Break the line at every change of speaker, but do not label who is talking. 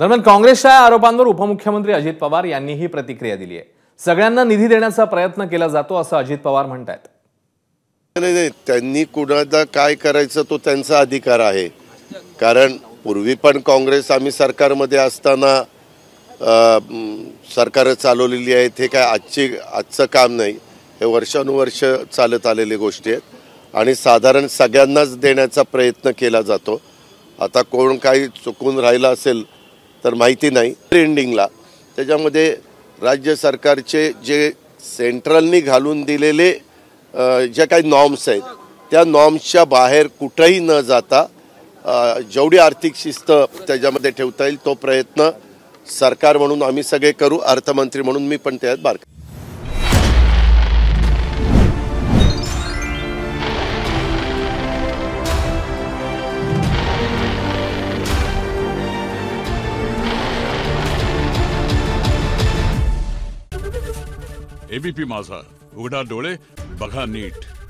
दरम्यान काँग्रेसच्या आरोपांवर उपमुख्यमंत्री अजित पवार यांनीही प्रतिक्रिया दिली आहे। सगळ्यांना निधी देण्याचा प्रयत्न केला जातो असं अजित पवार म्हणतात।
नाही, त्यांनी कुणाला काय करायचं तो त्यांचा अधिकार आहे। कारण पूर्वी पण काँग्रेस आम्ही सरकारमध्ये असताना सरकार चालवलेली आहे। हे काय आजचं काम नाही, हे वर्षानुवर्ष चालत आलेली गोष्टी आहेत आणि साधारण सगळ्यांनाच देण्याचा प्रयत्न केला जातो। आता कोण काही चुकून राहिला असेल तर माहिती नाही। एंडिंगला त्याच्यामध्ये राज्य सरकारचे जे सेंट्रलनी घालून दिलेले जे काही नॉर्म्स आहेत त्या नॉर्म्सच्या बाहेर कुठेही न जाता जेवढी आर्थिक शिस्त त्याच्यामध्ये ठेवता येईल तो प्रयत्न सरकार म्हणून आम्ही सगळे करू। अर्थमंत्री म्हणून मी पण त्यात बारकाईने
एबीपी माझा, उघडा डोळे बघा नीट।